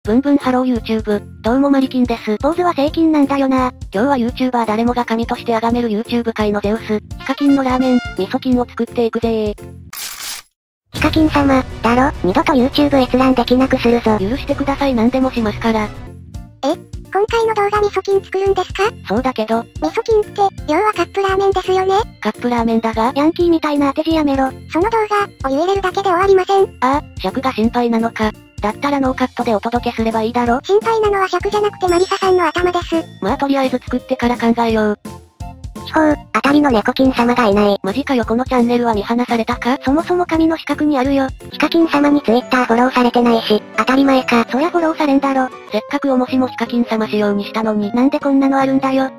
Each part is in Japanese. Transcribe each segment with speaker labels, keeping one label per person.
Speaker 1: ブンブンハロー YouTube、どうもマリキンです。
Speaker 2: 坊主は正金なんだよな。
Speaker 1: 今日は YouTuber 誰もが神として崇める YouTube 界のゼウス、ヒカキンのラーメン、味噌菌を作っていくぜー。
Speaker 2: ヒカキン様、だろ、二度と YouTube 閲覧できなくするぞ。
Speaker 1: 許してください、何でもしますから。
Speaker 2: 今回の動画味噌菌作るんですか？
Speaker 1: そうだけど、
Speaker 2: 味噌菌って、要はカップラーメンですよね？
Speaker 1: カップラーメンだが、
Speaker 2: ヤンキーみたいな当て字やめろ。その動画、お湯入れるだけで終わりません。
Speaker 1: ああ、尺が心配なのか。だったらノーカットでお届けすればいいだろ。
Speaker 2: 心配なのは尺じゃなくてマリサさんの頭です。
Speaker 1: まあとりあえず作ってから考えよう。
Speaker 2: 秘宝、当たりの猫菌様がいない。
Speaker 1: マジかよ、このチャンネルは見放されたか？
Speaker 2: そもそも神の資格にあるよ。ヒカキン様に Twitter フォローされてないし、当たり前か。そりゃフォローされんだろ。
Speaker 1: せっかくおもしもヒカキン様仕様にしたのに。
Speaker 2: なんでこんなのあるんだよ。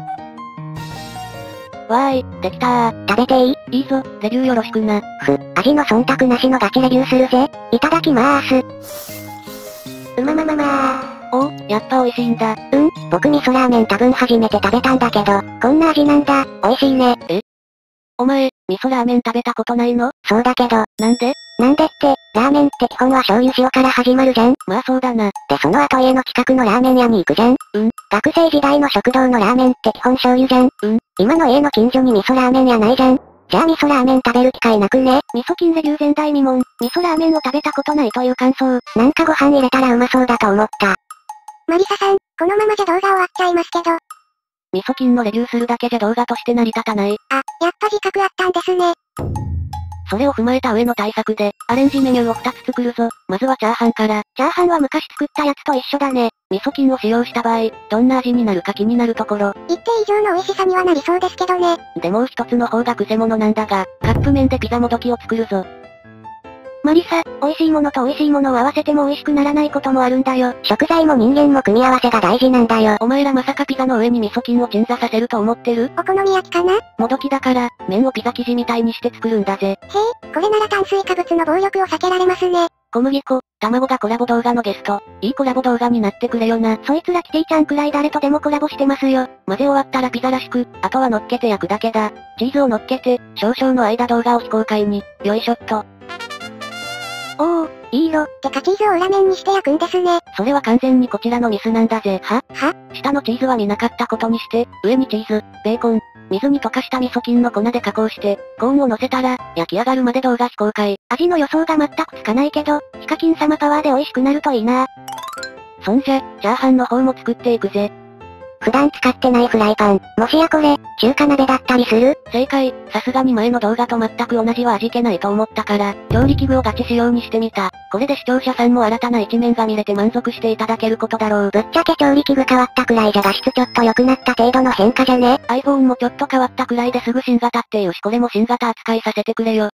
Speaker 1: わーい、できたー。
Speaker 2: 食べていい？
Speaker 1: いいぞ、レビューよろしくな。
Speaker 2: 味の忖度なしのガチレビューするぜ。いただきまーす。うままままー。
Speaker 1: おお、やっぱ美味しいんだ。
Speaker 2: 僕味噌ラーメン多分初めて食べたんだけど、こんな味なんだ。美味しいね。
Speaker 1: お前、味噌ラーメン食べたことないの？
Speaker 2: そうだけど、
Speaker 1: なんで？
Speaker 2: なんでって、ラーメンって基本は醤油塩から始まるじゃん。
Speaker 1: まあそうだな。
Speaker 2: でその後家の近くのラーメン屋に行くじゃん。学生時代の食堂のラーメンって基本醤油じゃん。今の家の近所に味噌ラーメン屋ないじゃん。じゃあ味噌ラーメン食べる機会なくね？
Speaker 1: 味噌菌レビュー前代未聞。味噌ラーメンを食べたことないという感想。
Speaker 2: なんかご飯入れたらうまそうだと思った。マリサさん、このままじゃ動画終わっちゃいますけど。
Speaker 1: 味噌菌のレビューするだけじゃ動画として成り立たない。
Speaker 2: あ、やっぱ自覚あったんですね。
Speaker 1: それを踏まえた上の対策で、アレンジメニューを2つ作るぞ。まずはチャーハンから。
Speaker 2: チャーハンは昔作ったやつと一緒だね。
Speaker 1: 味噌菌を使用した場合、どんな味になるか気になるところ。
Speaker 2: 一定以上の美味しさにはなりそうですけどね。
Speaker 1: でもう一つの方が癖者なんだが、カップ麺でピザもどきを作るぞ。
Speaker 2: マリサ、美味しいものと美味しいものを合わせても美味しくならないこともあるんだよ。食材も人間も組み合わせが大事なんだよ。
Speaker 1: お前らまさかピザの上に味噌菌を鎮座させると思ってる？
Speaker 2: お好み焼きかな？
Speaker 1: もどきだから、麺をピザ生地みたいにして作るんだぜ。
Speaker 2: へえ、これなら炭水化物の暴力を避けられますね。
Speaker 1: 小麦粉、卵がコラボ動画のゲスト。いいコラボ動画になってくれよな。
Speaker 2: そいつらキティちゃんくらい誰とでもコラボしてますよ。
Speaker 1: 混ぜ終わったらピザらしく、あとは乗っけて焼くだけだ。チーズを乗っけて、少々の間動画を非公開に。よいしょっと。
Speaker 2: おー、いい色。てかチーズを裏面にして焼くんですね。
Speaker 1: それは完全にこちらのミスなんだぜ。は下のチーズは見なかったことにして、上にチーズ、ベーコン、水に溶かした味噌菌の粉で加工して、コーンを乗せたら、焼き上がるまで動画非公開。
Speaker 2: 味の予想が全くつかないけど、ヒカキン様パワーで美味しくなるといいな。
Speaker 1: そんじゃ、チャーハンの方も作っていくぜ。
Speaker 2: 普段使ってないフライパン。もしやこれ、中華鍋だったりする？
Speaker 1: 正解、さすがに前の動画と全く同じは味気ないと思ったから、調理器具をガチ仕様にしてみた。これで視聴者さんも新たな一面が見れて満足していただけることだろう。
Speaker 2: ぶっちゃけ調理器具変わったくらいじゃ画質ちょっと良くなった程度の変化じゃね？
Speaker 1: iPhone もちょっと変わったくらいですぐ新型っていうしこれも新型扱いさせてくれよ。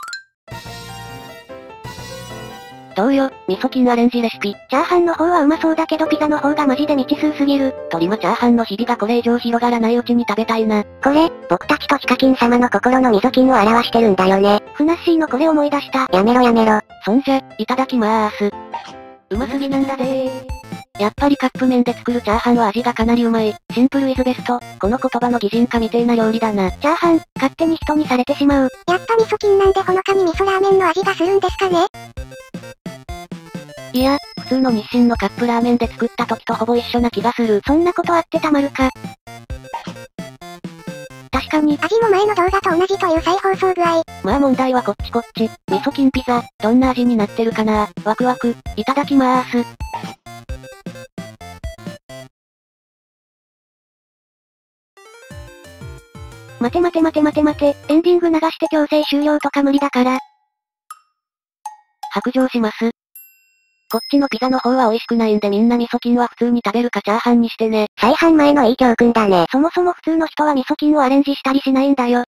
Speaker 1: どうよ、味噌菌アレンジレシピ。
Speaker 2: チャーハンの方はうまそうだけどピザの方がマジで未知数すぎる。
Speaker 1: 鳥間チャーハンの日々がこれ以上広がらないうちに食べたいな。
Speaker 2: これ、僕たちとヒカキン様の心の味噌菌を表してるんだよね。ふなっしーのこれ思い出した。やめろやめろ。
Speaker 1: そんじゃ、いただきまーす。うますぎなんだぜー。やっぱりカップ麺で作るチャーハンは味がかなりうまい。シンプルイズベスト。この言葉の擬人化みてえな料理だな。
Speaker 2: チャーハン、勝手に人にされてしまう。やっぱ味噌菌なんでほのかに味噌ラーメンの味がするんですかね？
Speaker 1: いや、普通の日清のカップラーメンで作った時とほぼ一緒な気がする。
Speaker 2: そんなことあってたまるか。確かに、味も前の動画と同じという再放送具合。
Speaker 1: まあ問題はこっちこっち。味噌菌ピザ、どんな味になってるかな？ワクワク、いただきまーす。
Speaker 2: 待て待て待て待て待て、エンディング流して強制終了とか無理だから。
Speaker 1: 白状します。こっちのピザの方は美味しくないんでみんな味噌菌は普通に食べるかチャーハンにしてね。
Speaker 2: 再販前のいい教訓だね。そもそも普通の人は味噌菌をアレンジしたりしないんだよ。